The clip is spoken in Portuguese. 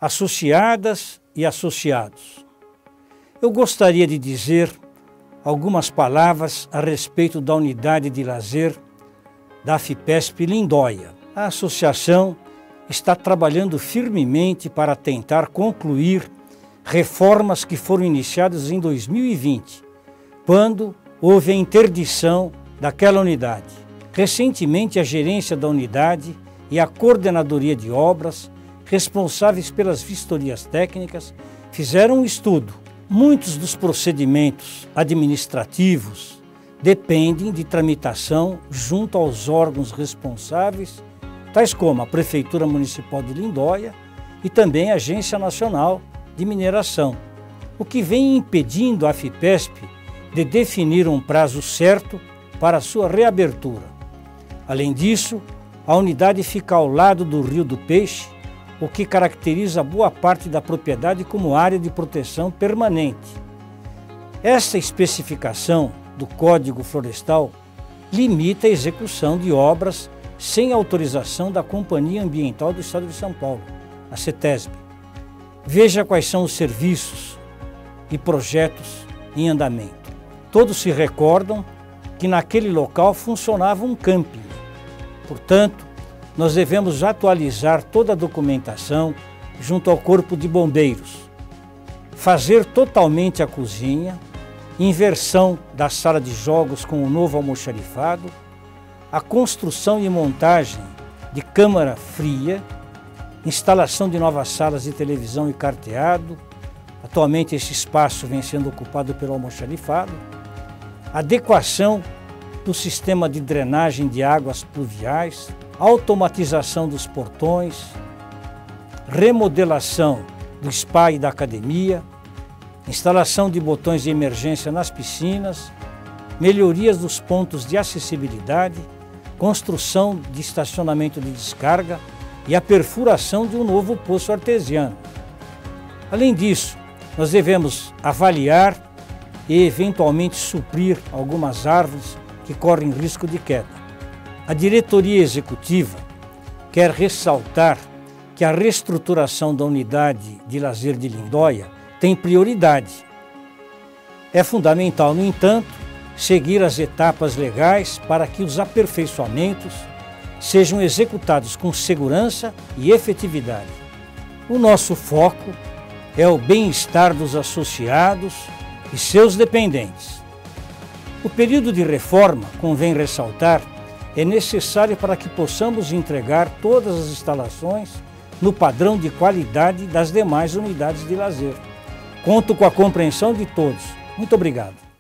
associadas e associados. Eu gostaria de dizer algumas palavras a respeito da unidade de lazer da AFIPESP Lindóia. A associação está trabalhando firmemente para tentar concluir reformas que foram iniciadas em 2020, quando houve a interdição daquela unidade. Recentemente, a gerência da unidade e a coordenadoria de obras, responsáveis pelas vistorias técnicas, fizeram um estudo. Muitos dos procedimentos administrativos dependem de tramitação junto aos órgãos responsáveis, tais como a Prefeitura Municipal de Lindóia e também a Agência Nacional de Mineração, o que vem impedindo a AFIPESP de definir um prazo certo para sua reabertura. Além disso, a unidade fica ao lado do Rio do Peixe, o que caracteriza boa parte da propriedade como área de proteção permanente. Essa especificação do Código Florestal limita a execução de obras sem autorização da Companhia Ambiental do Estado de São Paulo, a CETESB. Veja quais são os serviços e projetos em andamento. Todos se recordam que naquele local funcionava um camping. Portanto, nós devemos atualizar toda a documentação junto ao Corpo de Bombeiros, fazer totalmente a cozinha, inversão da sala de jogos com o novo almoxarifado, a construção e montagem de câmara fria, instalação de novas salas de televisão e carteado. Atualmente esse espaço vem sendo ocupado pelo almoxarifado, adequação do sistema de drenagem de águas pluviais, automatização dos portões, remodelação do spa e da academia, instalação de botões de emergência nas piscinas, melhorias dos pontos de acessibilidade, construção de estacionamento de descarga e a perfuração de um novo poço artesiano. Além disso, nós devemos avaliar e eventualmente suprir algumas árvores que correm risco de queda. A diretoria executiva quer ressaltar que a reestruturação da unidade de lazer de Lindóia tem prioridade. É fundamental, no entanto, seguir as etapas legais para que os aperfeiçoamentos sejam executados com segurança e efetividade. O nosso foco é o bem-estar dos associados e seus dependentes. O período de reforma, convém ressaltar, é necessário para que possamos entregar todas as instalações no padrão de qualidade das demais unidades de lazer. Conto com a compreensão de todos. Muito obrigado.